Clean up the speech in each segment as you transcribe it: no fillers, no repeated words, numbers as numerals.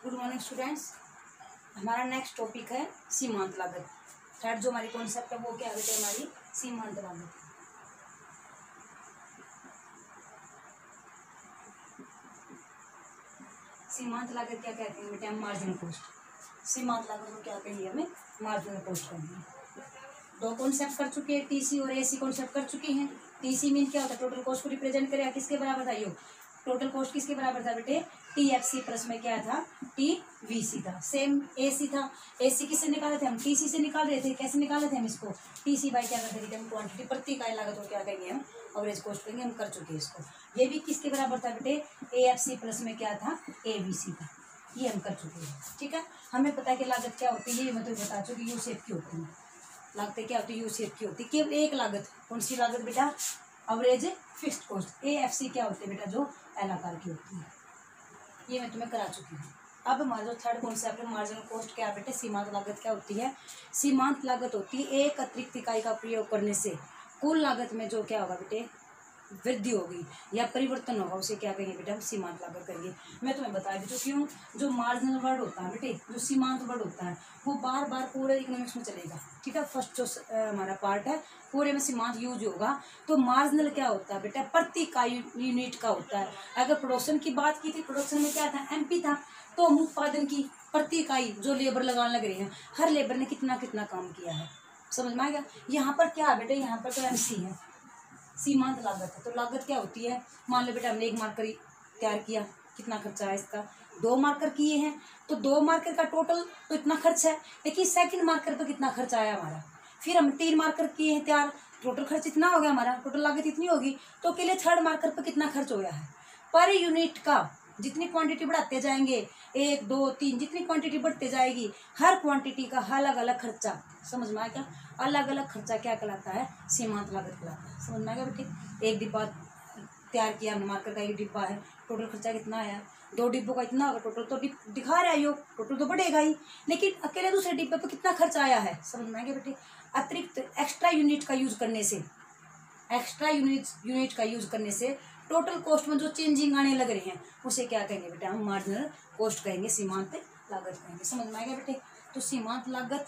Good morning students. हमारा next topic है सीमांत लागत। थर्ड जो हमारी कॉन्सेप्ट है वो क्या है हमारी सीमांत लागत। सीमांत लागत क्या कहते हैं बेटे? हम मार्जिनल कॉस्ट। सीमांत लागत को क्या कहेंगे? हमें मार्जिनल कॉस्ट कहेंगे। दो कॉन्सेप्ट कर चुके हैं, टीसी और एसी कॉन्सेप्ट कर चुके हैं। टीसी मीन क्या होता है? टोटल कॉस्ट को रिप्रेजेंट करेगा। किसके बराबर था? यो टोटल कॉस्ट किसके बराबर था बेटे? टीएफसी प्लस में क्या था? टीवीसी था। सेम एसी था। एसी किससे निकाले थे हम? टीसी से निकाल रहे थे। कैसे निकाले थे हम इसको? टीसी बाई क्या करते थे हम? क्वांटिटी प्रति इकाई लागत को क्या कहेंगे हम? एवरेज कॉस्ट कहेंगे। हम कर चुके हैं इसको। ये भी किसके बराबर था बेटे? एएफसी प्लस में क्या था? एबीसी था। ये हम कर चुके हैं। ठीक है, हमें पता है कि लागत क्या होती है। ये मैं तो बता चुकी। यू शेप की होती है लागतें। क्या होती है? यू शेप की होती है। केवल एक लागत। कौन सी लागत बेटा? Average fixed cost. एएफसी क्या होती है बेटा? जो एल आकार की होती है। ये मैं तुम्हें करा चुकी हूँ। अब हमारा जो थर्ड कॉन्सेप्ट है मार्जिनल कॉस्ट क्या है बेटे? सीमांत लागत क्या होती है? सीमांत लागत होती है एक अतिरिक्त इकाई का प्रयोग करने से कुल लागत में जो क्या होगा बेटे? वृद्धि होगी या परिवर्तन होगा, उसे क्या कहेंगे बेटा? हम सीमांत लागत करेंगे। मैं तुम्हें बता दी चुकी हूँ। जो मार्जिनल वर्ड होता है बेटे, जो सीमांत वर्ड होता है, वो बार बार पूरे इकोनॉमिक्स में चलेगा। ठीक है, फर्स्ट जो हमारा पार्ट है पूरे में सीमांत यूज होगा। तो मार्जिनल क्या होता है बेटा? प्रति इकाई यूनिट का होता है। अगर प्रोडक्शन की बात की थी, प्रोडक्शन में क्या था? एमपी था। तो हम उत्पादन की प्रति इकाई जो लेबर लगाने लग रहे हैं, हर लेबर ने कितना कितना काम किया है, समझ में आ गया? यहाँ पर क्या है बेटे? यहाँ पर तो एमसी है, सीमांत लागत है। तो लागत क्या होती है? मान लो बेटा हमने एक मार्कर तैयार किया, कितना खर्चा है इसका? 2 मार्कर किए हैं तो 2 मार्कर का टोटल तो इतना खर्च है। लेकिन सेकंड मार्कर पर कितना खर्च आया हमारा? फिर हम 3 मार्कर किए हैं तैयार, टोटल खर्च इतना हो गया हमारा, टोटल लागत इतनी होगी। तो अकेले थर्ड मार्कर पर कितना खर्च होया है? पर यूनिट का जितनी क्वांटिटी बढ़ाते जाएंगे, 1 2 3 जितनी क्वांटिटी बढ़ते जाएगी, हर क्वांटिटी का अलग अलग खर्चा, समझ में आएगा? अलग अलग खर्चा क्या कहलाता है? सीमांत लागत कहलाता है। समझ में आएगा बेटे? एक डिब्बा तैयार किया हमने, मार्कर का एक डिब्बा है, टोटल खर्चा कितना आया? 2 डिब्बों का इतना होगा। टोटल तो दिखा रहा है यो, टोटल तो बढ़ेगा ही, लेकिन अकेले दूसरे डिब्बे पर कितना खर्च आया है? समझ में आएगा बेटे? अतिरिक्त एक्स्ट्रा यूनिट का यूज करने से, एक्स्ट्रा यूनिट का यूज करने से टोटल कॉस्ट में जो चेंजिंग आने लग रहे हैं, उसे क्या कहेंगे बेटा? हम मार्जिनल कॉस्ट कहेंगे, सीमांत लागत कहेंगे। समझ में आएगा बेटे? तो सीमांत लागत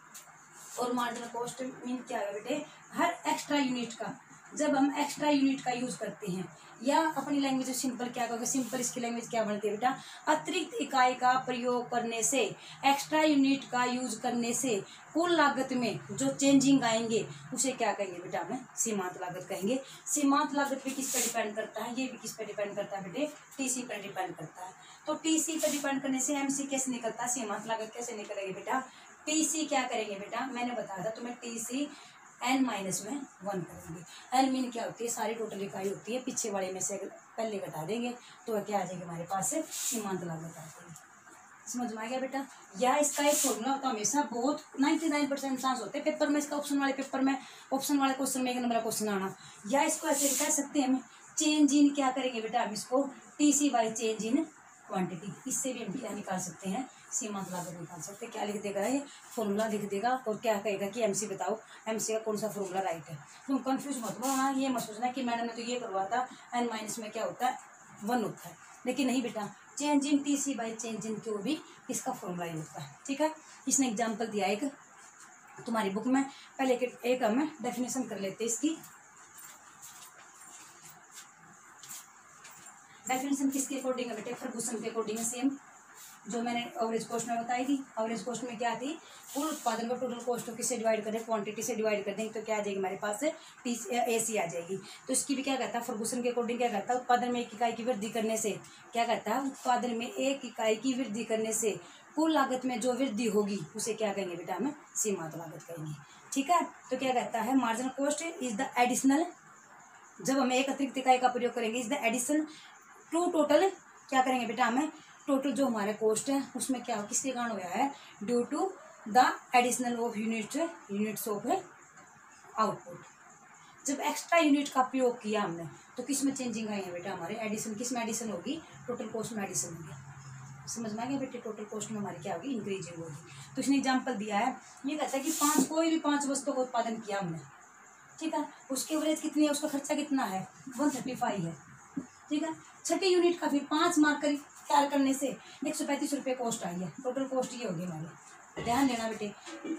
और मार्जिनल कॉस्ट मीन क्या है बेटे? हर एक्स्ट्रा यूनिट का, जब हम एक्स्ट्रा यूनिट का यूज करते हैं, या अपनी लैंग्वेज में सिंपल क्या कहोगे? सिंपल इसकी लैंग्वेज क्या बनती है बेटा? अतिरिक्त इकाई का प्रयोग करने से, एक्स्ट्रा यूनिट का यूज करने से कुल लागत में जो चेंजिंग आएंगे, उसे क्या कहेंगे बेटा? हमें सीमांत लागत कहेंगे। सीमांत लागत भी किस पर डिपेंड करता है? ये भी किस पर डिपेंड करता है बेटे? टीसी पर डिपेंड करता है। तो टीसी पर डिपेंड करने से एमसी कैसे निकलता है? सीमांत लागत कैसे निकलेगी बेटा? टीसी क्या करेंगे बेटा? मैंने बताया था तुम्हें, टीसी n माइनस में 1 करेंगे। एन मीन क्या होती है? सारी टोटल इकाई होती है, पीछे वाले में से पहले घटा देंगे तो क्या आ जाएगी हमारे पास? सीमांत लागत आ जाएगी। समझ में आ गया बेटा? या इसका एक फॉर्मूला होता है हमेशा, बहुत 99% चांस होते हैं पेपर में, इसका ऑप्शन वाले पेपर में, ऑप्शन वाले क्वेश्चन में 1 नंबर का क्वेश्चन आना। या इसको ऐसे कह सकते हैं हम, चेंज इन क्या करेंगे बेटा? हम इसको TC by change in quantity, इससे भी हम क्या निकाल सकते हैं? सीमांत लागत निकाल सकते हैं। क्या लिख देगा? ये फॉर्मूला लिख देगा और क्या कहेगा कि एमसी बताओ, एमसी का कौन सा फॉर्मूला राइट है। तुम कंफ्यूज मत हो। हाँ, ये मत सोचना कि मैडम ने तो ये करवा था, n माइनस में क्या होता है? 1 होता है। लेकिन नहीं बेटा, change in TC by change in Q भी इसका फॉर्मूला ही होता है। ठीक है, इसने एग्जाम्पल दिया एक तुम्हारी बुक में। पहले एक हमें डेफिनेशन कर लेते हैं इसकी। डेफिनेशन किसके अकॉर्डिंग है बेटे? फर्गूसन के अकॉर्डिंग है, सेम जो मैंने एवरेज कॉस्ट में बताई थी। एवरेज कॉस्ट में क्या थी? कुल उत्पादन को टोटल कॉस्ट को किससे डिवाइड करें? क्वांटिटी से डिवाइड कर देंगे तो क्या आ जाएगी हमारे पास? एसी आ जाएगी। तो इसकी भी क्या कहता है? फर्गूसन के अकॉर्डिंग क्या कहता है? उत्पादन में 1 इकाई की वृद्धि करने से, क्या कहता है? उत्पादन में 1 इकाई की वृद्धि करने से कुल लागत में जो वृद्धि होगी, उसे क्या कहेंगे बेटा? हमें सीमांत लागत कहेंगे। ठीक है, तो क्या कहता है? Marginal cost is the additional, जब हम एक अतिरिक्त इकाई का प्रयोग करेंगे, is the addition to total, क्या करेंगे बेटा? हमें टोटल जो हमारे कॉस्ट है उसमें क्या किसके कारण हुआ है? Due to the additional of units of output. जब एक्स्ट्रा यूनिट का प्रयोग किया हमने तो किस में चेंजिंग आई है बेटा? हमारे एडिशन, किस में एडिशन होगी? टोटल कॉस्ट में एडिशन होगी। समझ में आ गया बेटे? टोटल कॉस्ट में हमारी क्या होगी? इंक्रीजिंग होगी। तो इसने एग्जाम्पल दिया है, ये कहता है कि कोई भी 5 वस्तुओं का उत्पादन किया हमने, ठीक है, उसकी एवरेज कितनी है? उसका खर्चा कितना है? 135 है। ठीक है, छठी यूनिट का फिर 5 मार्कर तैयार करने से 135 रुपये कॉस्ट आई है। टोटल कॉस्ट ये होगी हमारी, ध्यान देना बेटे।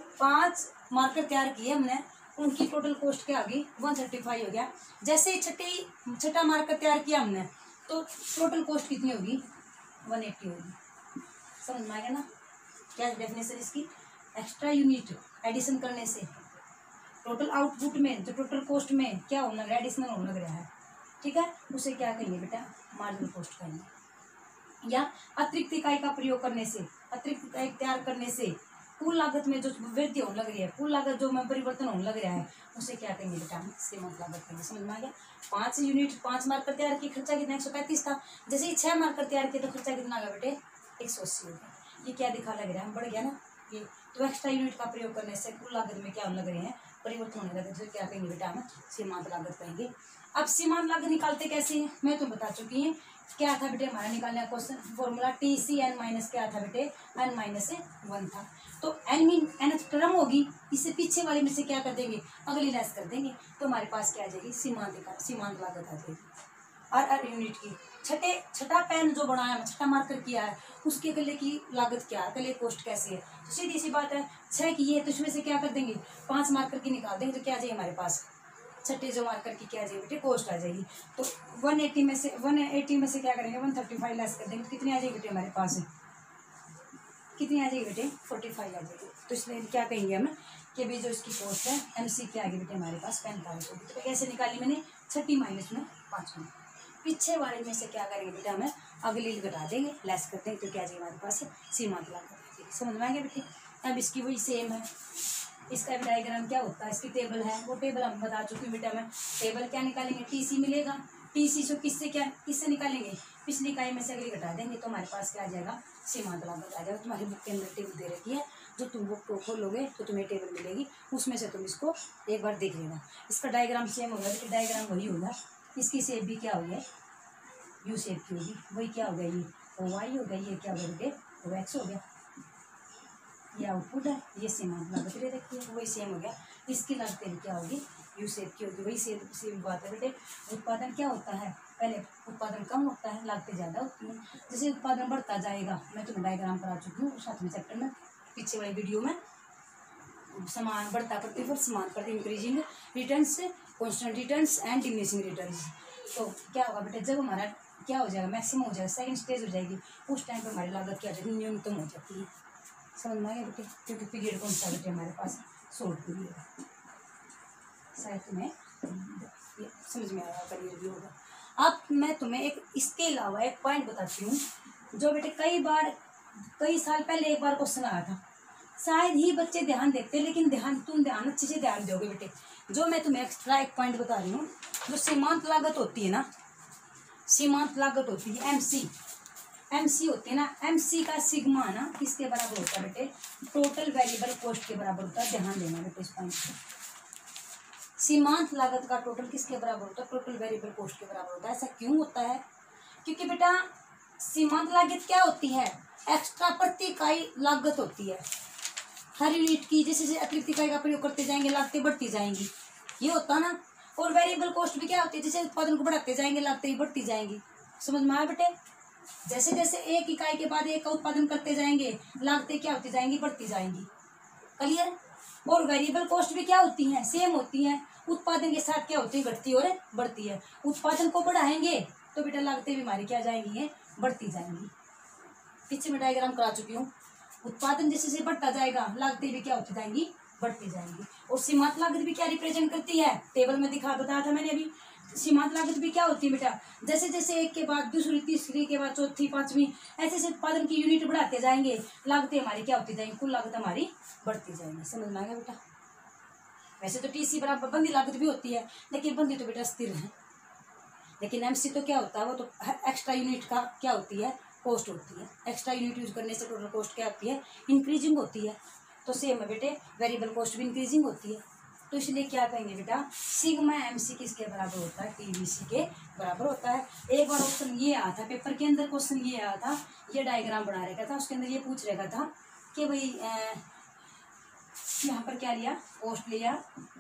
5 मार्कर तैयार किए हमने, उनकी टोटल कॉस्ट क्या होगी 135 हो गया। जैसे ही छठा मार्कर तैयार किया हमने तो टोटल कॉस्ट कितनी होगी 180 होगी। समझ में आ गया ना क्या डेफिनेशन इसकी। एक्स्ट्रा यूनिट एडिशन करने से टोटल आउटपुट में जो टोटल कॉस्ट में क्या होने लग रहा है, एडिशनल होने लग रहा है, ठीक है, उसे क्या कहेंगे बेटा मार्जिनल कॉस्ट कहेंगे। या अतिरिक्त इकाई का प्रयोग करने से, अतिरिक्त इकाई तैयार करने से कुल लागत में जो वृद्धि होने लग रही है, कुल लागत जो में परिवर्तन होने लग रहा है, उसे क्या कहेंगे बेटा सीमांत लागत कहेंगे। समझ में आ गया। 5 यूनिट 5 मार्कर तैयार किए, खर्चा कितना 135 था। जैसे ही 6 मार्कर तैयार किए तो खर्चा कितना आ गया बेटे 180 हो गया। ये क्या दिखा लग रहा है, बढ़ गया ना ये। तो एक्स्ट्रा यूनिट का प्रयोग करने से कुल लागत में क्या होने लग रहे हैं, परिवर्तन होने लगे, तो क्या कहेंगे बेटा हम सीमांत लागत कहेंगे। अब सीमांत लागत निकालते कैसे हैं मैं तो बता चुकी हूँ। क्या था बेटे हमारा निकालने का क्वेश्चन फॉर्मूला TCN माइनस क्या था बेटे n माइनस 1 था। तो n टर्म होगी, इससे पीछे वाले में से क्या कर देंगे अगली लेस कर देंगे, तो हमारे पास क्या आ जाएगी सीमांत लागत आ जाएगी। और यूनिट की छठा पेन जो बनाया छठा मार्कर किया है उसके गले की लागत क्या है, गले कॉस्ट कैसी है, तो सीधी सी बात है 6 की है तो इसमें से क्या कर देंगे 5 मार्कर की निकाल देंगे, तो क्या आ जाएगी हमारे पास छठे जो मार्कर की क्या आ जाएगी बेटे कॉस्ट आ जाएगी। तो 180 में से क्या करेंगे 135 लेस कर देंगे, तो कितनी आ जाएगी बेटे हमारे पास कितनी आ जाएगी बेटे 45 आ जाएगी। तो इसलिए क्या कहेंगे हम कि भी जो इसकी कॉस्ट है MC क्या आ गई बेटे हमारे पास 45 होगी। तो कैसे निकाली मैंने छठी माइनस में 5 में, पीछे वाले में से क्या करेंगे बेटा हमें अगली घटा देंगे लेस कर देंगे, तो क्या आ जाएगी हमारे पास सीमांत लागत आ जाएगी। समझ में आ गया बेटे। अब इसकी वही सेम है, इसका भी डायग्राम क्या होता है, इसकी टेबल है, वो टेबल हम बता चुके हैं बेटा। में टेबल क्या निकालेंगे TC मिलेगा, TC से किससे निकालेंगे पिछली इकाई में से अगली घटा देंगे, तो हमारे पास क्या आ जाएगा सीमांत लागत आ जाएगा। तुम्हारी बुक के अंदर टेबल दे रखी है, जो तुम बुक को खोलोगे तो तुम्हें टेबल मिलेगी, उसमें से तुम इसको एक बार देख लेना। इसका डायग्राम सेम होगा लेकिन डायग्राम वही होगा, इसकी शेप भी क्या होगी U शेप की होगी, वही क्या होगा ये OY हो गया, ये क्या होगा बेटे OX हो गया, ये आउटपुट है, ये सीमांत लागत दे रखी है, वही सेम हो गया। इसकी लागत भी क्या होगी U शेप की होगी, वही सेम बात है बेटे। उत्पादन क्या होता है, पहले उत्पादन कम होता है लागतें ज़्यादा होती हैं, जैसे उत्पादन बढ़ता जाएगा, मैं तुम्हें डायग्राम करा चुकी हूँ 7वें चैप्टर में पीछे वाली वीडियो में। समान बढ़ता प्रतिफल समान प्रति increasing returns constant returns and diminishing returns. तो क्या होगा बेटे जब हमारा क्या हो जाएगा मैक्सिमम हो जाएगा, सेकंड स्टेज हो जाएगी, उस टाइम पर हमारी लागत क्या हो जाएगी न्यूनतम हो जाती है। समझ में आ गया बेटे, क्योंकि पीरियड कौन सा बेटे हमारे पास शॉर्ट पीरियड है, शायद तुम्हें समझ में आया पीरियड भी होगा। अब मैं तुम्हें एक इसके अलावा एक पॉइंट बताती हूँ जो बेटे कई साल पहले एक बार क्वेश्चन आया था, शायद ही बच्चे ध्यान देते, लेकिन तुम अच्छे से ध्यान दोगे बेटे। जो मैं तुम्हें एक्स्ट्रा एक पॉइंट बता रही हूँ, जो सीमांत लागत होती है ना, सीमांत लागत होती है MC होती है ना, MC का सिग्मा ना किसके बराबर होता है बेटे टोटल वेरिएबल कॉस्ट के बराबर होता है। ध्यान देना बेटे इस पॉइंट पे, सीमांत लागत का टोटल किसके बराबर होता है टोटल वेरिएबल कॉस्ट के बराबर होता है। ऐसा क्यों होता है, क्योंकि बेटा सीमांत लागत क्या होती है एक्स्ट्रा प्रति इकाई लागत होती है हर यूनिट की, जैसे जैसे अतिरिक्त इकाई का प्रयोग करते जाएंगे लागतें बढ़ती जाएंगी, ये होता है ना। और वेरिएबल कॉस्ट भी क्या होती है, जैसे उत्पादन को बढ़ाते जाएंगे लागतें बढ़ती जाएंगी। समझ में आया बेटे, जैसे जैसे एक इकाई के बाद एक का उत्पादन करते जाएंगे लागतें क्या होती जाएंगी बढ़ती जाएंगी। क्लियर। और वेरिएबल कॉस्ट भी क्या होती हैं सेम होती हैं, उत्पादन के साथ क्या होती है घटती और बढ़ती है। उत्पादन को बढ़ाएंगे तो बेटा लागतें भी हमारी क्या जाएंगी बढ़ती जाएंगी। पीछे मैं डायग्राम करा चुकी हूँ, उत्पादन जैसे जैसे बढ़ता जाएगा लागतें भी क्या होती जाएंगी बढ़ती जाएंगी। और सीमांत लागत भी क्या रिप्रेजेंट करती है, टेबल में बताया था मैंने अभी। सीमांत लागत भी क्या होती है बेटा, जैसे जैसे एक के बाद दूसरी तीसरी के बाद चौथी पांचवी ऐसे ऐसे उत्पादन की यूनिट बढ़ाते जाएंगे लागतें हमारी क्या होती जाएंगी, कुल लागत हमारी बढ़ती जाएंगी। समझ में आ गया बेटा। वैसे तो TC बराबर बंदी लागत भी होती है, लेकिन बंदी तो बेटा स्थिर है, लेकिन MC तो क्या होता है वो तो एक्स्ट्रा यूनिट का क्या होती है कॉस्ट होती है। एक्स्ट्रा यूनिट यूज करने से टोटल कॉस्ट क्या होती है इंक्रीजिंग होती है। तो सेम है बेटे वेरिएबल कॉस्ट भी इंक्रीजिंग होती है। तो इसलिए क्या कहेंगे बेटा सिग्मा MC किसके बराबर होता है TVC के बराबर होता है। एक बार ऑप्शन ये आया था पेपर के अंदर, क्वेश्चन ये आया था, ये डायग्राम बना रखा था, उसके अंदर ये पूछ रखा था कि भाई यहाँ पर क्या लिया कॉस्ट लिया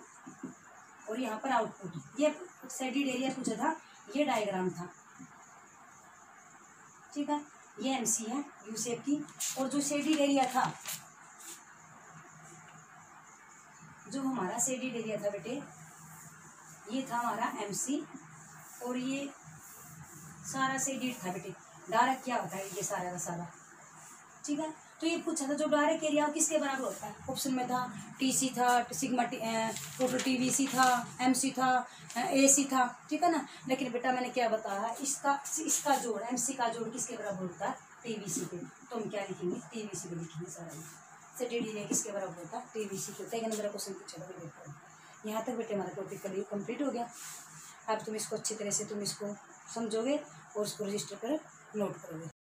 और यहाँ पर आउटपुट, ये शेडेड एरिया पूछा था, ये डायग्राम था, ठीक है। ये MC है यू शेप की, और जो शेडिड एरिया था, जो हमारा शेडिड एरिया था बेटे, ये था हमारा MC, और ये सारा शेडिड था बेटे। डार्क क्या होता है, ये सारा का सारा, ठीक है। तो ये पूछा था जो डार्क एरिया किसके बराबर होता है, ऑप्शन में था TC था, सिग्मा टोटल TVC था, MC था, AC था, ठीक है ना। लेकिन बेटा मैंने क्या बताया, इसका जोड़ MC का जोड़ किसके बराबर होता है, TVC पे। तो हम क्या लिखेंगे, TVC पे लिखेंगे सारा। शेडिड एरिया किसके बराबर होता है, TVC पे। देखिए मेरा क्वेश्चन पूछा था बेटा। यहाँ तक बेटे हमारा टॉपिक कंप्लीट हो गया। अब तुम इसको अच्छी तरह से तुम इसको समझोगे और उसको रजिस्टर पर नोट करोगे।